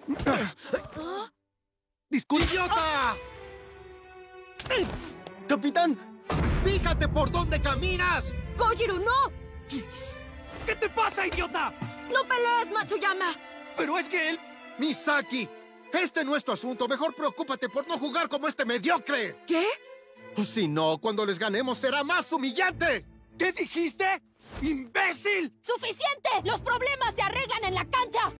¡Disculpe! ¡Idiota! ¡Capitán! ¡Fíjate por dónde caminas! ¡Kojiro, no! ¿Qué te pasa, idiota? ¡No pelees, Matsuyama! Pero es que él... ¡Misaki! Este no es tu asunto. Mejor preocúpate por no jugar como este mediocre. ¿Qué? Si no, cuando les ganemos será más humillante. ¿Qué dijiste? ¡Imbécil! ¡Suficiente! ¡Los problemas se arreglan en la cancha!